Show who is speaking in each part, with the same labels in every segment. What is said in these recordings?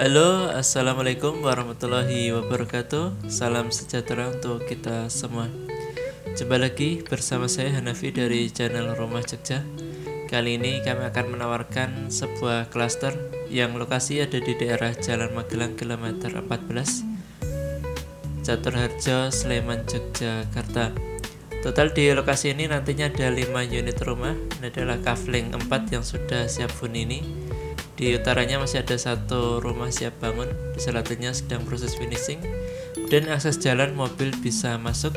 Speaker 1: Halo, assalamualaikum warahmatullahi wabarakatuh. Salam sejahtera untuk kita semua. Jumpa lagi bersama saya Hanafi dari channel Rumah Jogja. Kali ini kami akan menawarkan sebuah klaster yang lokasi ada di daerah Jalan Magelang kilometer 14, Caturharjo, Sleman, Yogyakarta. Total di lokasi ini nantinya ada 5 unit rumah. Ini adalah kafling 4 yang sudah siap huni ini. Di utaranya masih ada satu rumah siap bangun, di selatan sedang proses finishing, dan akses jalan mobil bisa masuk.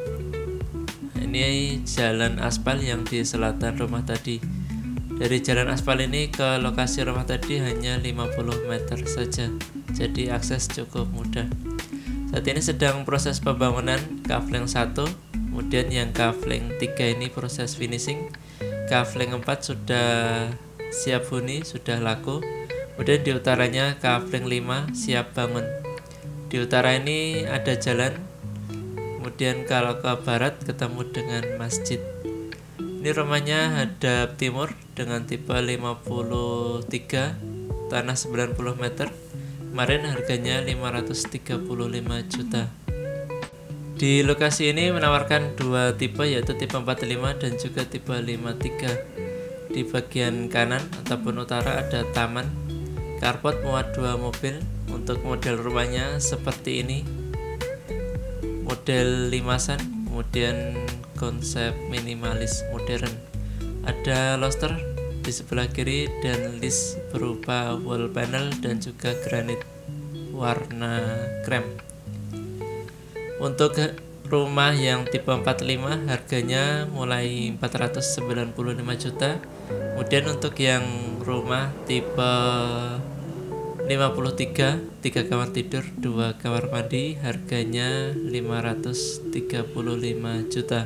Speaker 1: Ini jalan aspal yang di selatan rumah tadi. Dari jalan aspal ini ke lokasi rumah tadi hanya 50 meter saja, jadi akses cukup mudah. Saat ini sedang proses pembangunan kafling 1, kemudian yang kafling 3 ini proses finishing, kafling 4 sudah siap huni, sudah laku. Kemudian di utaranya kafling 5 siap bangun. Di utara ini ada jalan, kemudian kalau ke barat ketemu dengan masjid. Ini rumahnya hadap timur dengan tipe 53, tanah 90 meter. Kemarin harganya 535 juta. Di lokasi ini menawarkan dua tipe, yaitu tipe 45 dan juga tipe 53. Di bagian kanan ataupun utara ada taman, carport muat 2 mobil. Untuk model rumahnya seperti ini, model limasan, kemudian konsep minimalis modern. Ada loster di sebelah kiri dan list berupa wall panel dan juga granit warna krem. Untuk rumah yang tipe 45 harganya mulai 495 juta. Kemudian untuk yang rumah tipe 53, 3 kamar tidur, 2 kamar mandi, harganya 535 juta.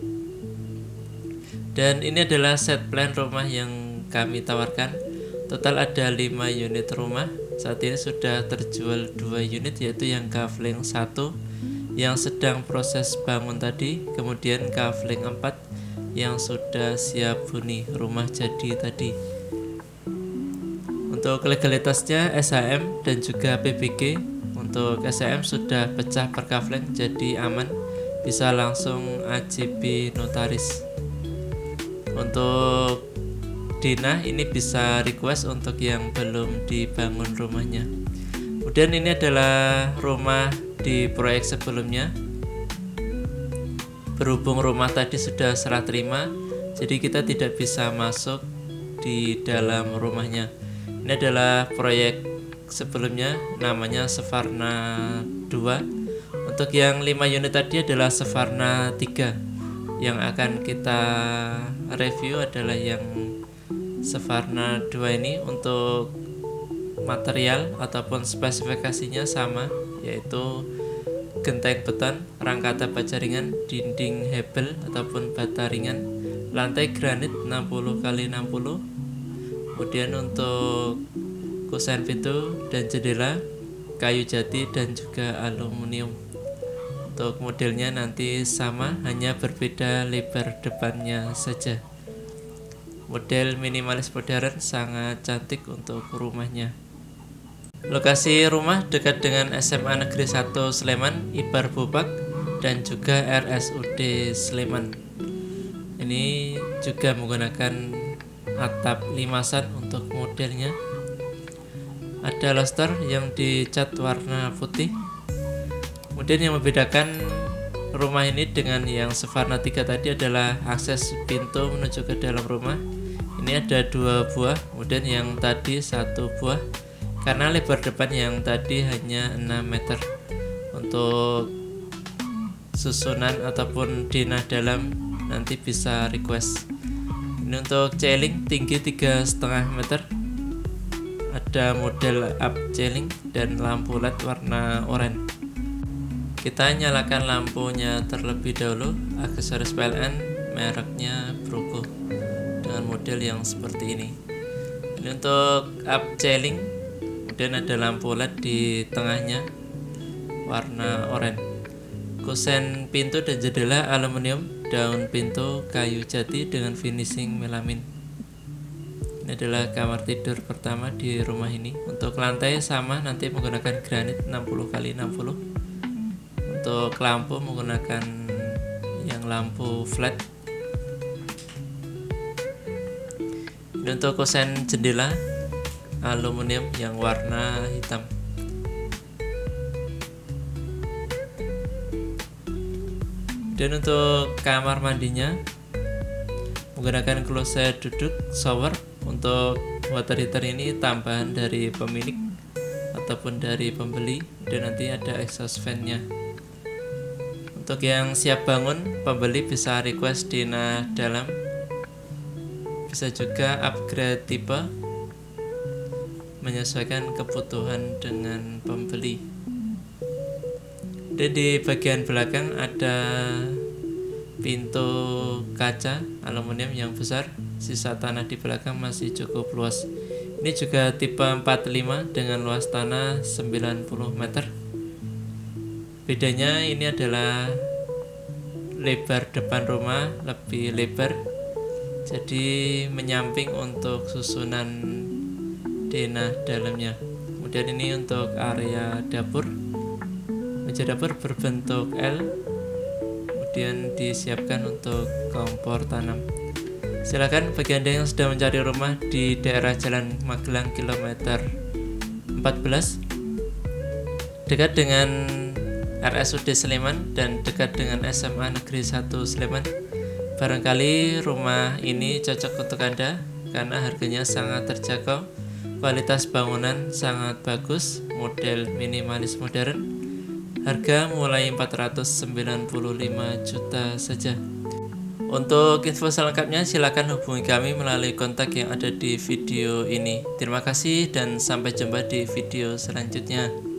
Speaker 1: Dan ini adalah set plan rumah yang kami tawarkan. Total ada 5 unit rumah. Saat ini sudah terjual 2 unit, yaitu yang kafling 1 yang sedang proses bangun tadi, kemudian kafling 4 yang sudah siap huni, rumah jadi tadi. Untuk legalitasnya SHM dan juga PBG. Untuk SHM sudah pecah per kafling, jadi aman, bisa langsung AJB notaris. Untuk Dina ini bisa request untuk yang belum dibangun rumahnya. Kemudian ini adalah rumah di proyek sebelumnya. Berhubung rumah tadi sudah serah terima, jadi kita tidak bisa masuk di dalam rumahnya. Ini adalah proyek sebelumnya, namanya Sevarna 2. Untuk yang 5 unit tadi adalah Sevarna 3. Yang akan kita review adalah yang Sevarna 2 ini. Untuk material ataupun spesifikasinya sama, yaitu genteng beton, rangka baja ringan, dinding hebel ataupun bata ringan, lantai granit 60x60. Kemudian untuk kusen pintu dan jendela kayu jati dan juga aluminium. Untuk modelnya nanti sama, hanya berbeda lebar depannya saja. Model minimalis modern, sangat cantik untuk rumahnya. Lokasi rumah dekat dengan SMA Negeri 1 Sleman, Ibar Bopak, dan juga RSUD Sleman. Ini juga menggunakan atap limasan untuk modelnya. Ada loster yang dicat warna putih. Kemudian yang membedakan rumah ini dengan yang Sevarna 3 tadi adalah akses pintu menuju ke dalam rumah. Ini ada 2 buah, kemudian yang tadi 1 buah. Karena lebar depan yang tadi hanya 6 meter. Untuk susunan ataupun dinah dalam nanti bisa request. Ini untuk ceiling tinggi 3,5 meter. Ada model up ceiling dan lampu LED warna oranye. Kita nyalakan lampunya terlebih dahulu. Aksesoris PLN mereknya Broco dengan model yang seperti ini. Ini untuk up ceiling. Kemudian ada lampu LED di tengahnya warna oranye. Kusen pintu dan jendela aluminium, daun pintu kayu jati dengan finishing melamin. Ini adalah kamar tidur pertama di rumah ini. Untuk lantai sama, nanti menggunakan granit 60x60. Untuk lampu menggunakan yang lampu flat. Ini untuk kusen jendela aluminium yang warna hitam. Dan untuk kamar mandinya menggunakan kloset duduk shower. Untuk water heater ini tambahan dari pemilik ataupun dari pembeli, dan nanti ada exhaust fan-nya. Untuk yang siap bangun, pembeli bisa request di nah dalam, bisa juga upgrade tipe menyesuaikan kebutuhan dengan pembeli. Dan di bagian belakang ada pintu kaca aluminium yang besar. Sisa tanah di belakang masih cukup luas. Ini juga tipe 45 dengan luas tanah 90 meter. Bedanya ini adalah lebar depan rumah lebih lebar, jadi menyamping untuk susunan denah dalamnya. Kemudian ini untuk area dapur, meja dapur berbentuk L, kemudian disiapkan untuk kompor tanam. Silakan bagi Anda yang sedang mencari rumah di daerah Jalan Magelang kilometer 14, dekat dengan RSUD Sleman dan dekat dengan SMA Negeri 1 Sleman. Barangkali rumah ini cocok untuk Anda karena harganya sangat terjangkau, kualitas bangunan sangat bagus, model minimalis modern. Harga mulai 495 juta saja. Untuk info selengkapnya silakan hubungi kami melalui kontak yang ada di video ini. Terima kasih dan sampai jumpa di video selanjutnya.